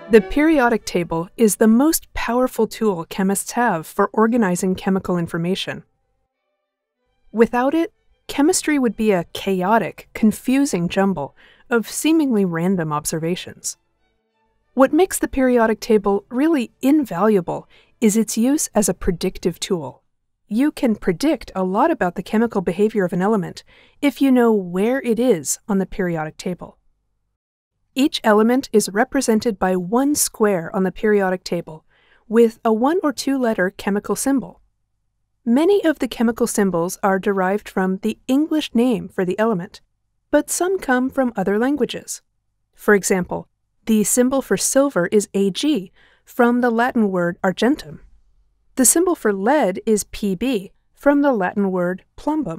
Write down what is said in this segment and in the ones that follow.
The periodic table is the most powerful tool chemists have for organizing chemical information. Without it, chemistry would be a chaotic, confusing jumble of seemingly random observations. What makes the periodic table really invaluable is its use as a predictive tool. You can predict a lot about the chemical behavior of an element if you know where it is on the periodic table. Each element is represented by one square on the periodic table, with a 1 or 2 letter chemical symbol. Many of the chemical symbols are derived from the English name for the element, but some come from other languages. For example, the symbol for silver is Ag, from the Latin word argentum. The symbol for lead is Pb, from the Latin word plumbum.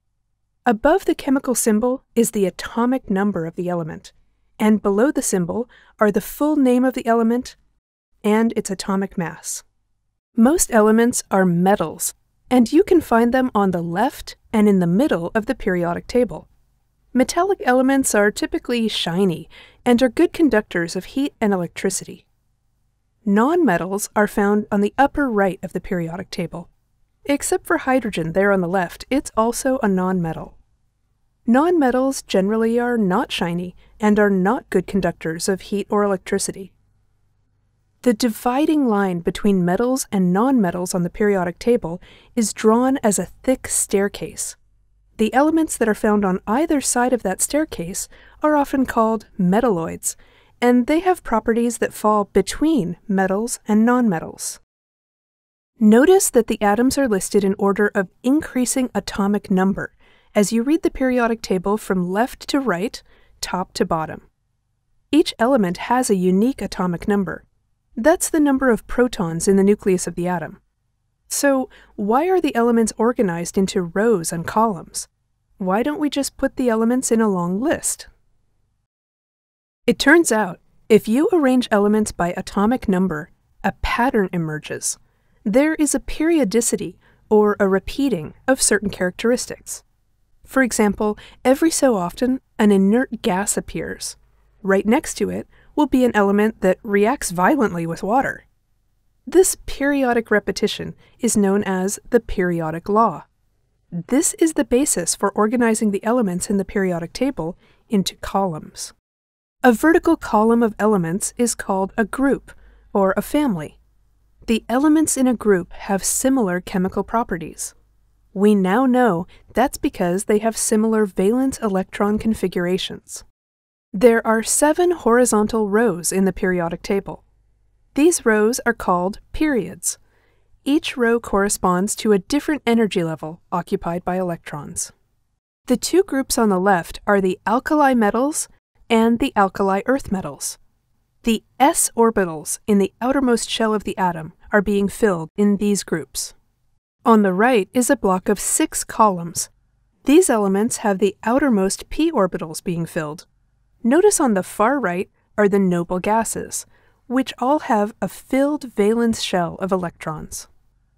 Above the chemical symbol is the atomic number of the element, and below the symbol are the full name of the element and its atomic mass. Most elements are metals, and you can find them on the left and in the middle of the periodic table. Metallic elements are typically shiny and are good conductors of heat and electricity. Nonmetals are found on the upper right of the periodic table. Except for hydrogen there on the left, it's also a nonmetal. Nonmetals generally are not shiny and are not good conductors of heat or electricity. The dividing line between metals and nonmetals on the periodic table is drawn as a thick staircase. The elements that are found on either side of that staircase are often called metalloids, and they have properties that fall between metals and nonmetals. Notice that the atoms are listed in order of increasing atomic number as you read the periodic table from left to right, top to bottom. Each element has a unique atomic number. That's the number of protons in the nucleus of the atom. So, why are the elements organized into rows and columns? Why don't we just put the elements in a long list? It turns out, if you arrange elements by atomic number, a pattern emerges. There is a periodicity, or a repeating, of certain characteristics. For example, every so often, an inert gas appears. Right next to it will be an element that reacts violently with water. This periodic repetition is known as the periodic law. This is the basis for organizing the elements in the periodic table into columns. A vertical column of elements is called a group, or a family. The elements in a group have similar chemical properties. We now know that's because they have similar valence electron configurations. There are 7 horizontal rows in the periodic table. These rows are called periods. Each row corresponds to a different energy level occupied by electrons. The 2 groups on the left are the alkali metals and the alkali earth metals. The s orbitals in the outermost shell of the atom are being filled in these groups. On the right is a block of 6 columns. These elements have the outermost p orbitals being filled. Notice on the far right are the noble gases, which all have a filled valence shell of electrons.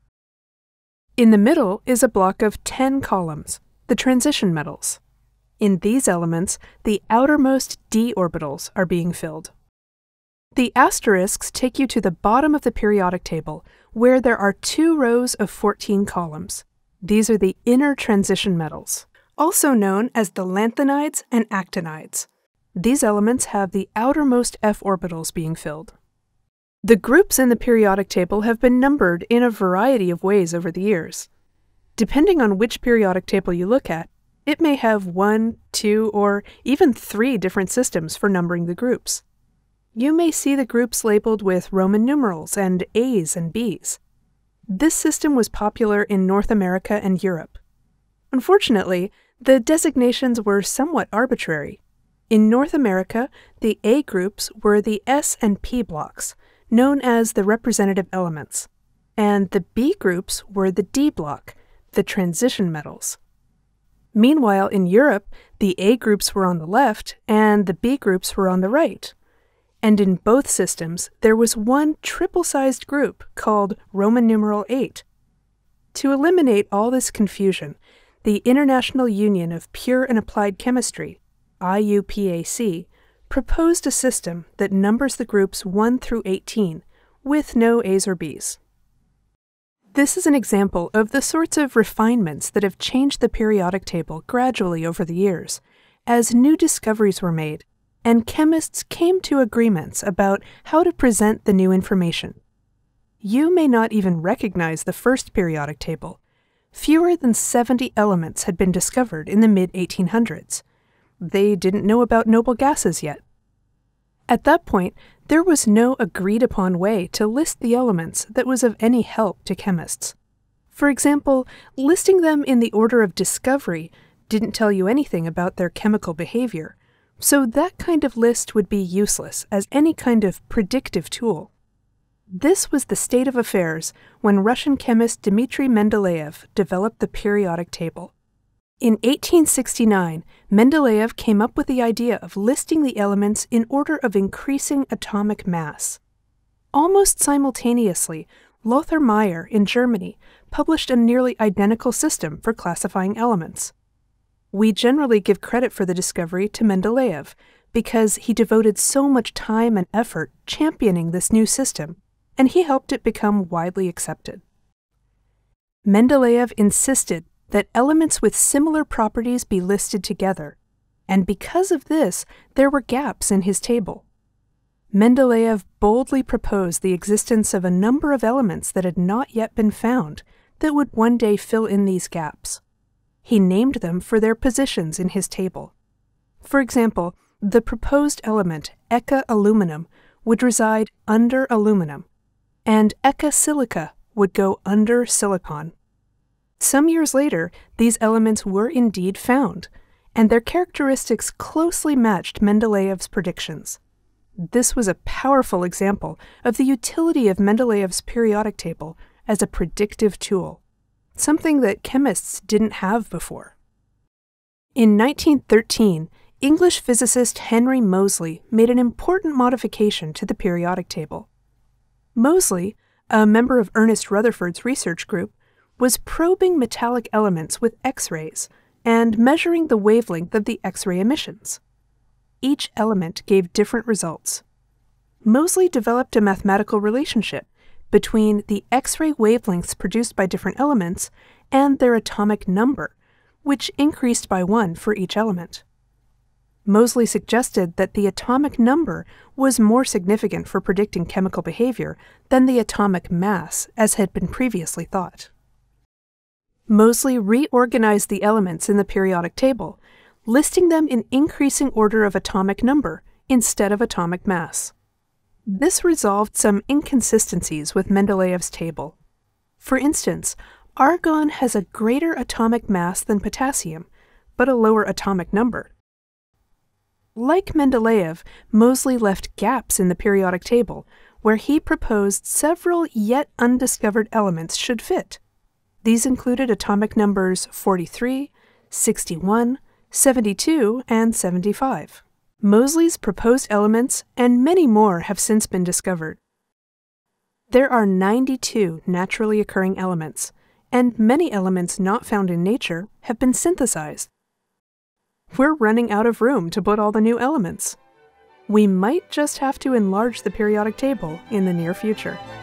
In the middle is a block of 10 columns, the transition metals. In these elements, the outermost d orbitals are being filled. The asterisks take you to the bottom of the periodic table, where there are 2 rows of 14 columns. These are the inner transition metals, also known as the lanthanides and actinides. These elements have the outermost f orbitals being filled. The groups in the periodic table have been numbered in a variety of ways over the years. Depending on which periodic table you look at, it may have 1, 2, or even 3 different systems for numbering the groups. You may see the groups labeled with Roman numerals and A's and B's. This system was popular in North America and Europe. Unfortunately, the designations were somewhat arbitrary. In North America, the A groups were the S and P blocks, known as the representative elements, and the B groups were the D block, the transition metals. Meanwhile, in Europe, the A groups were on the left and the B groups were on the right. And in both systems, there was one triple-sized group called Roman numeral 8. To eliminate all this confusion, the International Union of Pure and Applied Chemistry, IUPAC, proposed a system that numbers the groups 1 through 18, with no A's or B's. This is an example of the sorts of refinements that have changed the periodic table gradually over the years, as new discoveries were made, and chemists came to agreements about how to present the new information. You may not even recognize the first periodic table. Fewer than 70 elements had been discovered in the mid-1800s. They didn't know about noble gases yet. At that point, there was no agreed-upon way to list the elements that was of any help to chemists. For example, listing them in the order of discovery didn't tell you anything about their chemical behavior, so that kind of list would be useless as any kind of predictive tool. This was the state of affairs when Russian chemist Dmitri Mendeleev developed the periodic table. In 1869, Mendeleev came up with the idea of listing the elements in order of increasing atomic mass. Almost simultaneously, Lothar Meyer in Germany published a nearly identical system for classifying elements. We generally give credit for the discovery to Mendeleev because he devoted so much time and effort championing this new system, and he helped it become widely accepted. Mendeleev insisted that elements with similar properties be listed together, and because of this, there were gaps in his table. Mendeleev boldly proposed the existence of a number of elements that had not yet been found that would one day fill in these gaps. He named them for their positions in his table. For example, the proposed element Eka aluminum would reside under aluminum, and Eka silica would go under silicon. Some years later, these elements were indeed found, and their characteristics closely matched Mendeleev's predictions. This was a powerful example of the utility of Mendeleev's periodic table as a predictive tool, something that chemists didn't have before. In 1913, English physicist Henry Moseley made an important modification to the periodic table. Moseley, a member of Ernest Rutherford's research group, was probing metallic elements with X-rays and measuring the wavelength of the X-ray emissions. Each element gave different results. Moseley developed a mathematical relationship between the X-ray wavelengths produced by different elements and their atomic number, which increased by 1 for each element. Moseley suggested that the atomic number was more significant for predicting chemical behavior than the atomic mass, as had been previously thought. Moseley reorganized the elements in the periodic table, listing them in increasing order of atomic number instead of atomic mass. This resolved some inconsistencies with Mendeleev's table. For instance, argon has a greater atomic mass than potassium, but a lower atomic number. Like Mendeleev, Moseley left gaps in the periodic table where he proposed several yet undiscovered elements should fit. These included atomic numbers 43, 61, 72, and 75. Moseley's proposed elements and many more have since been discovered. There are 92 naturally occurring elements, and many elements not found in nature have been synthesized. We're running out of room to put all the new elements. We might just have to enlarge the periodic table in the near future.